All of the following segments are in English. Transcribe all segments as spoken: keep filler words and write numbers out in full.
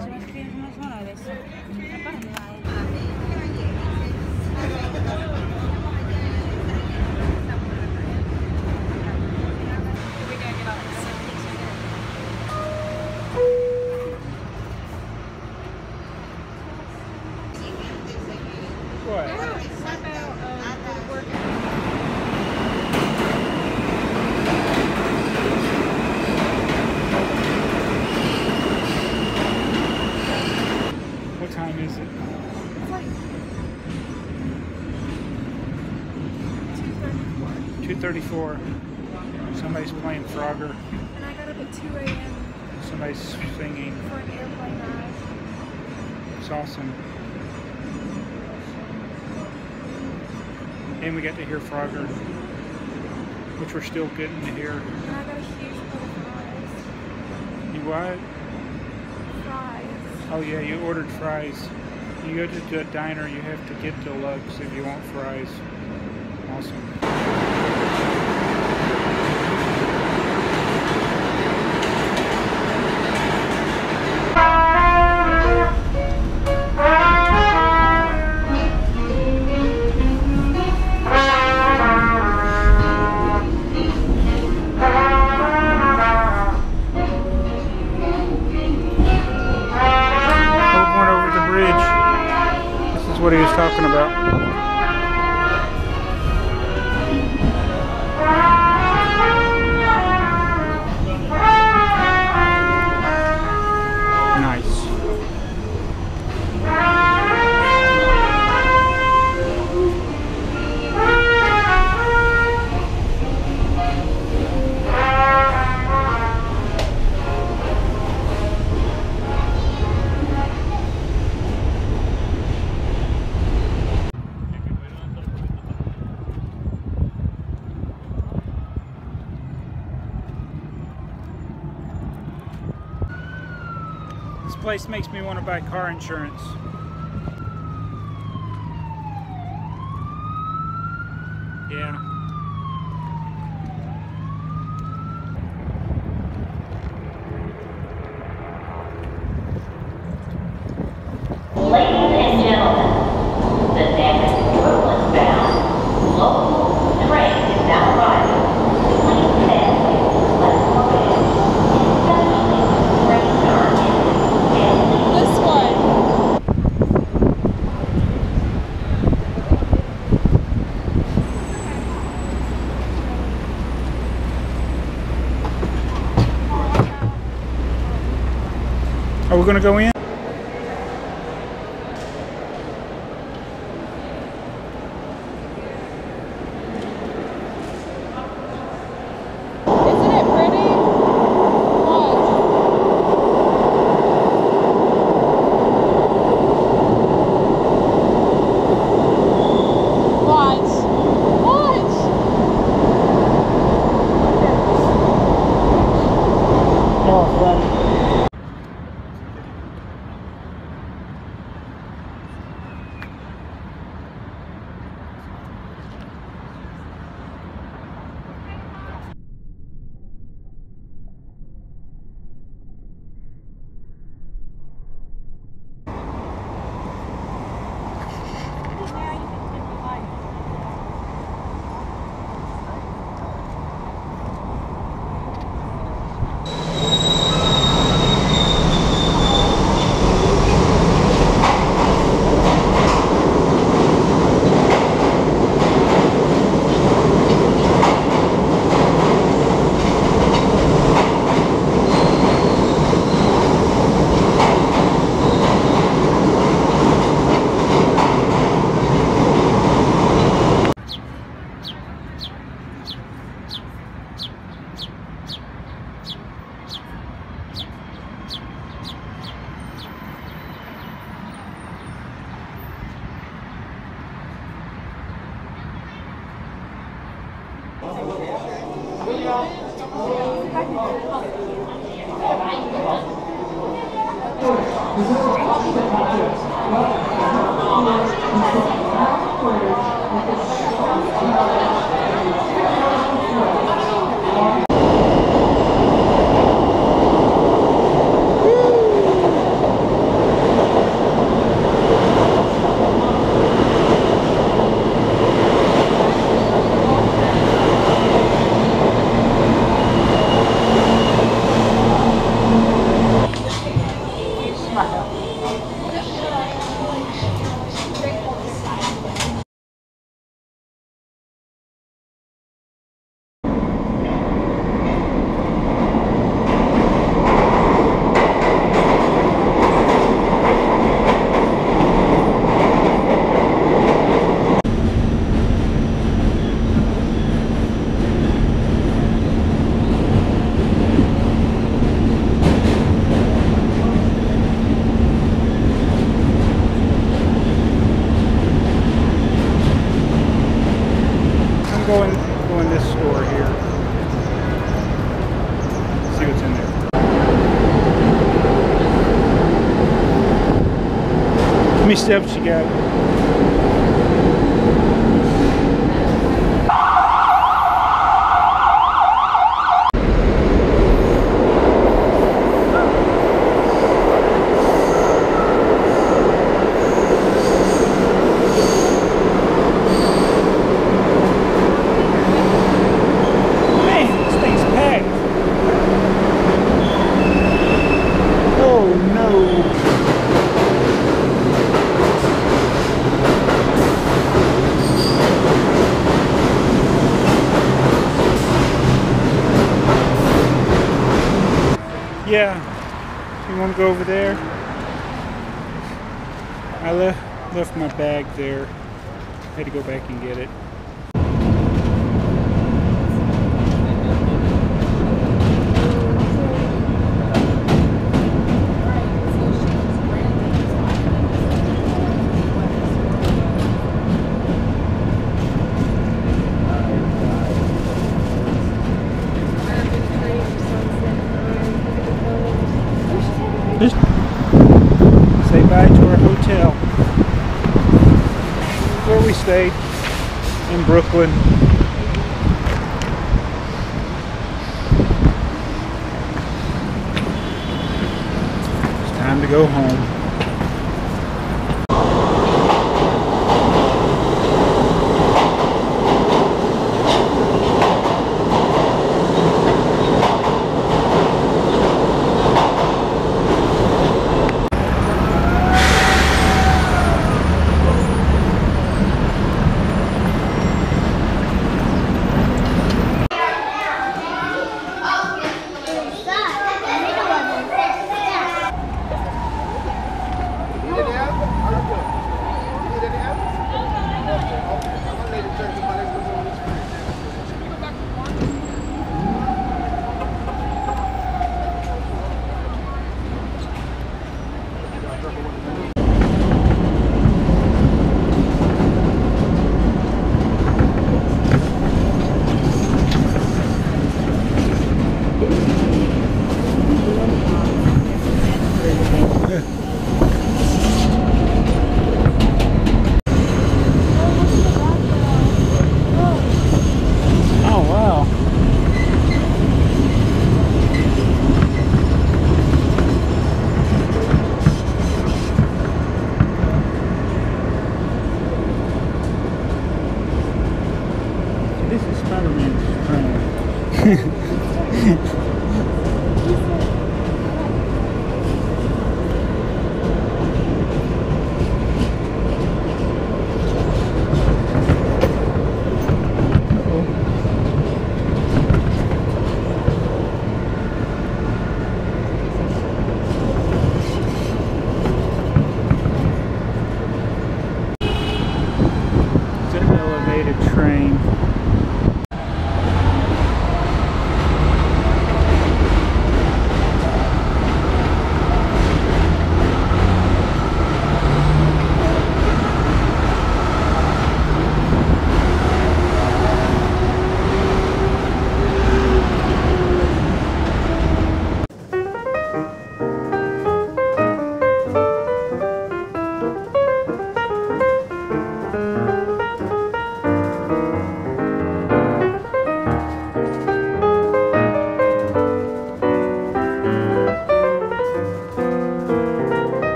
What time is it? It's like two thirty-four. Somebody's playing Frogger. And I got up at two A M Somebody's singing. for an airplane ride. It's awesome. And we got to hear Frogger, which we're still getting to hear. And I got a huge plate of fries. You what? Fries. Oh yeah, you ordered fries. You go to a diner, you have to get deluxe if you want fries. Awesome. What he was talking about. This place makes me want to buy car insurance. Yeah. Ladies and gentlemen, the next Brooklyn bound local train is now arriving. Please stand left away. Especially trains are in. This one. Are we going to go in? Isn't it pretty? Watch. Watch. Watch. Oh, funny. I'm going going this store here. See what's in there. How many steps you got? Yeah, you want to go over there? I left left my bag there. Had to go back and get it. Say bye to our hotel where we stayed in Brooklyn. It's time to go home.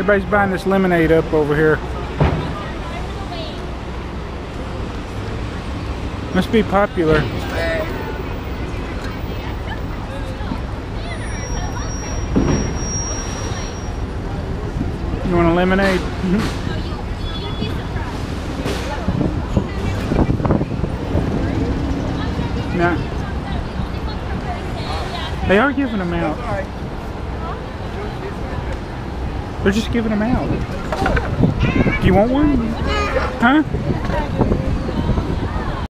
Everybody's buying this lemonade up over here. Must be popular. You want a lemonade? Nah. They are giving them out. They're just giving them out. Do you want one? Huh?